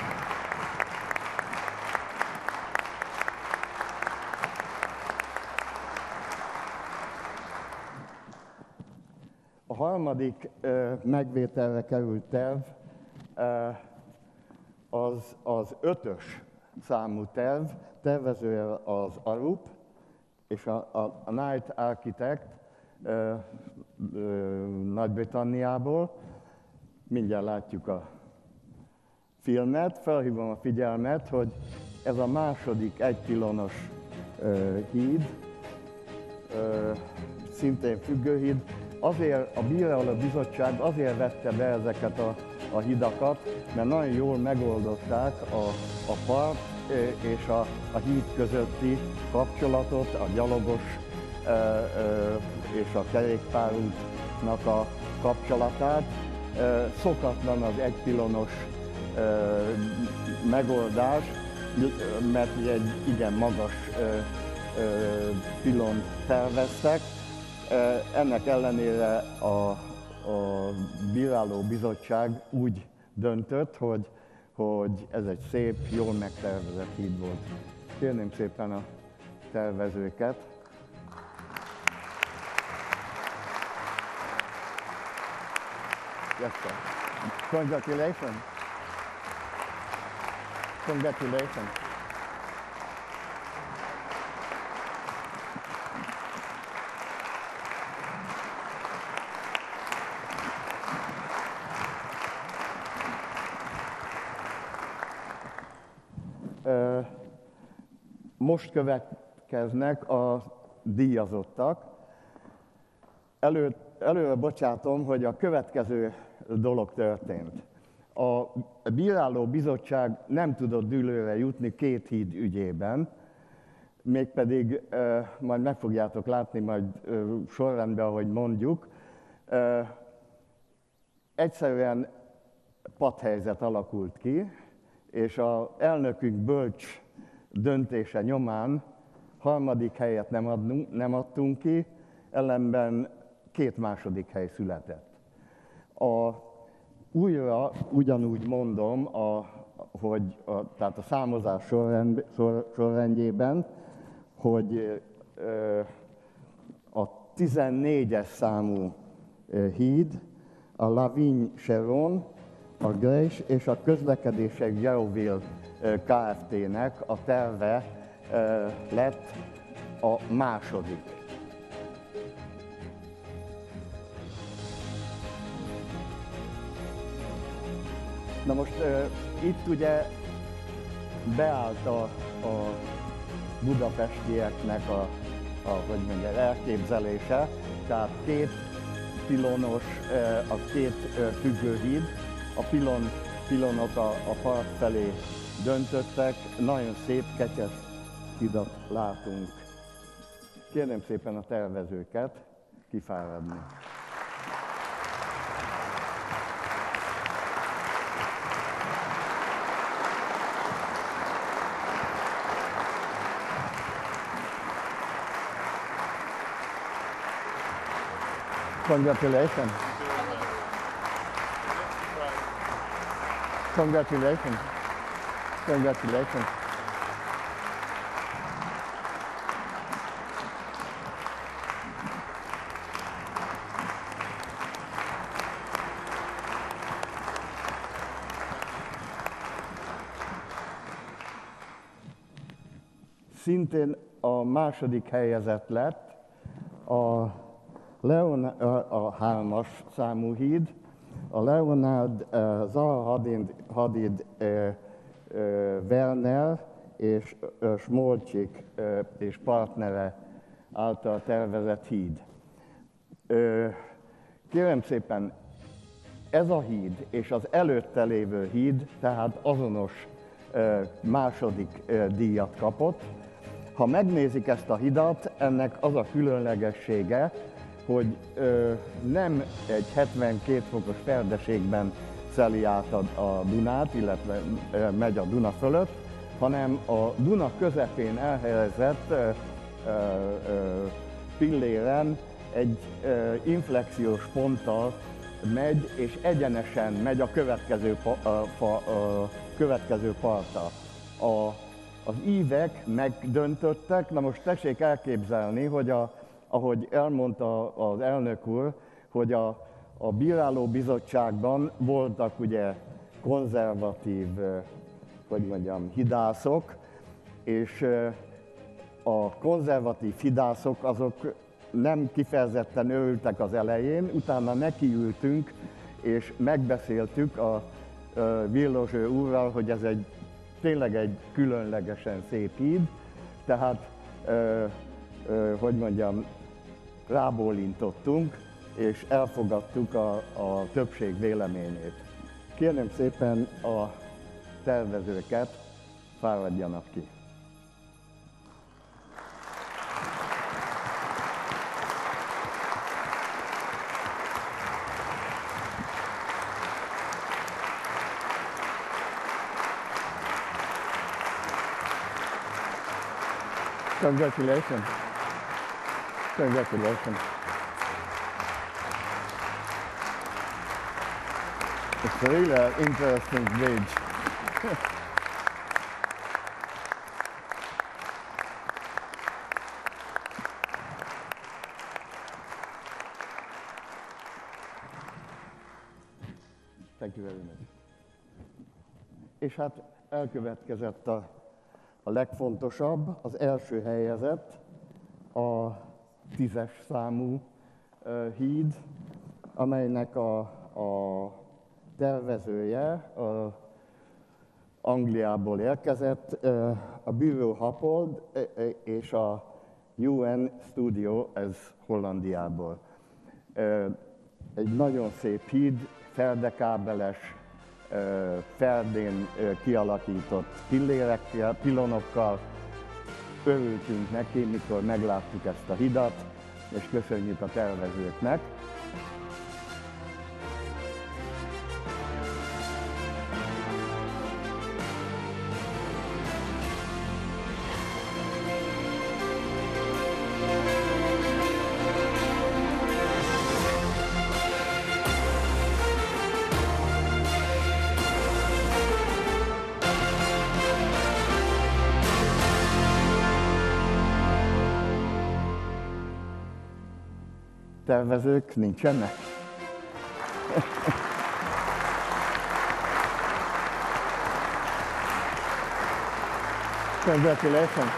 A harmadik uh, megvételre került terv uh, az, az ötös számú terv, tervezője az Arup és a, a, a Knight Architect uh, uh, Nagy-Britanniából. Mindjárt látjuk a filmet. Felhívom a figyelmet, hogy ez a második egypilonos uh, híd, uh, szintén függőhíd. Azért a Bíráló Bizottság azért vette be ezeket a, a hidakat, mert nagyon jól megoldották a, a part és a, a híd közötti kapcsolatot, a gyalogos és a kerékpárútnak a kapcsolatát. Szokatlan az egypilonos megoldás, mert egy igen magas pilont terveztek. Ennek ellenére a, a bíráló bizottság úgy döntött, hogy, hogy ez egy szép, jól megtervezett híd volt. Kérném szépen a tervezőket. Yes, sir. Congratulations. Congratulations. Most következnek a díjazottak. Elő, előre bocsátom, hogy a következő dolog történt. A bíráló bizottság nem tudott dűlőre jutni két híd ügyében, mégpedig, e, majd meg fogjátok látni, majd e, sorrendben, ahogy mondjuk, e, egyszerűen patthelyzet alakult ki, és az elnökünk bölcs döntése nyomán harmadik helyet nem, adnunk, nem adtunk ki, ellenben két második hely született. A, újra ugyanúgy mondom, a, hogy a, tehát a számozás sorrend, sor, sorrendjében, hogy a tizennégyes számú híd, a Lavigne-Cheron, a Grèce és a Közlekedések Geroville Kft-nek a terve lett a második. Na most itt ugye beállt a, a budapestieknek a, a hogy mondja, elképzelése, tehát két pilonos, a két függőhíd, a pilon, pilonok a, a part felé döntöttek, nagyon szép ketyes hidat látunk. Kérném szépen a tervezőket kifáradni. Congratulations. Congratulations. Congratulations. Szintén a második helyezett lett a Leon, a hármas számú híd, a Leonard uh, Zaha Hadid, Hadid uh, uh, Werner és uh, Smolcsik uh, és partnere által tervezett híd. Uh, kérem szépen, ez a híd és az előtte lévő híd tehát azonos uh, második uh, díjat kapott. Ha megnézik ezt a hidat, ennek az a különlegessége, hogy ö, nem egy hetvenkét fokos feldeségben szeli át a, a Dunát, illetve ö, megy a Duna fölött, hanem a Duna közepén elhelyezett ö, ö, pilléren egy ö, inflexiós ponttal megy, és egyenesen megy a következő, a, a, a következő partra. A, az ívek megdöntöttek, na most tessék elképzelni, hogy a ahogy elmondta az elnök úr, hogy a, a bírálóbizottságban voltak ugye konzervatív, hogy mondjam, hidászok, és a konzervatív hidászok azok nem kifejezetten örültek az elején, utána nekiültünk, és megbeszéltük a Villoső úrral, hogy ez egy tényleg egy különlegesen szép híd, tehát hogy mondjam, rábólintottunk, és elfogadtuk a, a többség véleményét. Kérném szépen a tervezőket, fáradjanak ki. Congratulations. Congratulations. It's really an interesting bridge. Thank you very much. És hát elkövetkezett a, a legfontosabb, az első helyezett, a tízes számú uh, híd, amelynek a, a tervezője a Angliából érkezett, uh, a Bureau Happold uh, és a U N Studio, ez Hollandiából. Uh, egy nagyon szép híd, feldekábeles, ferdén kialakított pillérekkel, pilonokkal. Örültünk neki, mikor megláttuk ezt a hidat, és köszönjük a tervezőknek. Tervezők nincsenek? Congratulations.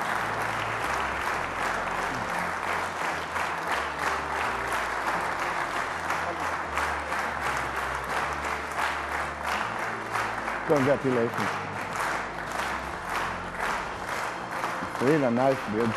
Congratulations. It's really a nice bridge.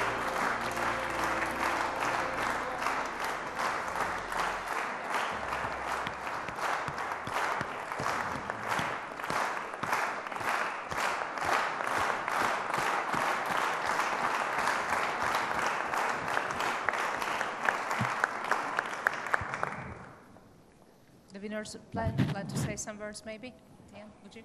The winners plan, plan to say some words, maybe? Yeah, would you?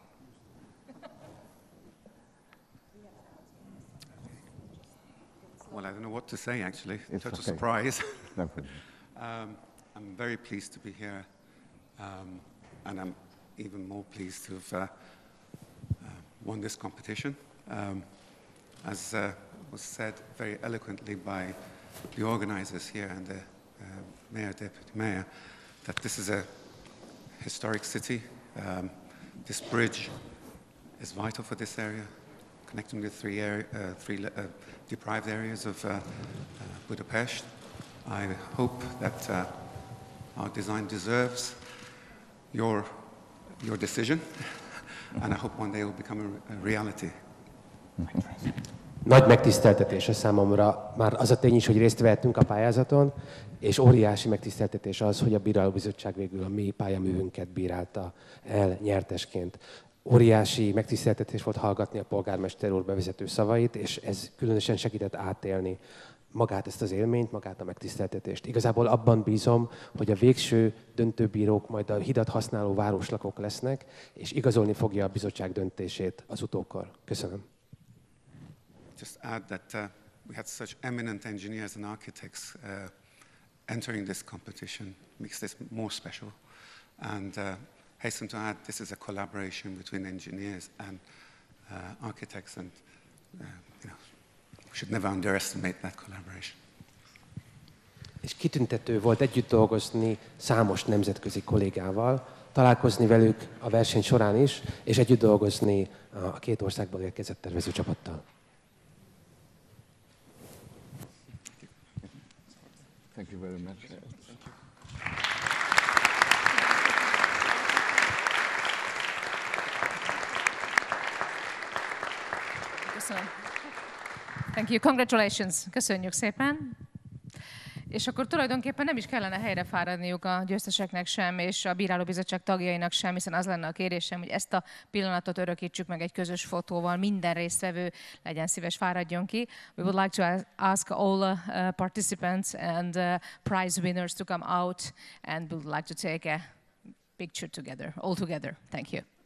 Well, I don't know what to say, actually. It's Total okay. surprise. No problem. um, I'm very pleased to be here, um, and I'm even more pleased to have uh, uh, won this competition. Um, as uh, was said very eloquently by the organizers here and the uh, mayor, deputy mayor, that this is a historic city. Um, this bridge is vital for this area, connecting the three, area, uh, three uh, deprived areas of uh, uh, Budapest. I hope that uh, our design deserves your, your decision, and I hope one day it will become a, a reality. Nagy megtiszteltetés a számomra már az a tény is, hogy részt vettünk a pályázaton, és óriási megtiszteltetés az, hogy a bírálóbizottság végül a mi pályaművünket bírálta el nyertesként. Óriási megtiszteltetés volt hallgatni a polgármester úr bevezető szavait, és ez különösen segített átélni magát ezt az élményt, magát a megtiszteltetést. Igazából abban bízom, hogy a végső döntőbírók majd a hidat használó városlakók lesznek, és igazolni fogja a bizottság döntését az utókor. Köszönöm. Just add that uh, we had such eminent engineers and architects uh, entering this competition, makes this more special. And uh, hasten to add, this is a collaboration between engineers and uh, architects, and uh, you know, we should never underestimate that collaboration. És kitüntető volt együtt dolgozni számos nemzetközi kollégával, találkozni velük a verseny során is, és együtt dolgozni a két országból érkezett tervezőcsapattal. Thank you very much. Köszönöm. Thank you. Congratulations. Köszönjük szépen. És akkor tulajdonképpen nem is kellene helyre fáradniuk a győzteseknek sem, és a bírálóbizottság tagjainak sem, hiszen az lenne a kérésem, hogy ezt a pillanatot örökítsük meg egy közös fotóval. Minden résztvevő legyen szíves, fáradjon ki. We would like to ask all uh, participants and uh, prize winners to come out, and we would like to take a picture together, all together. Thank you.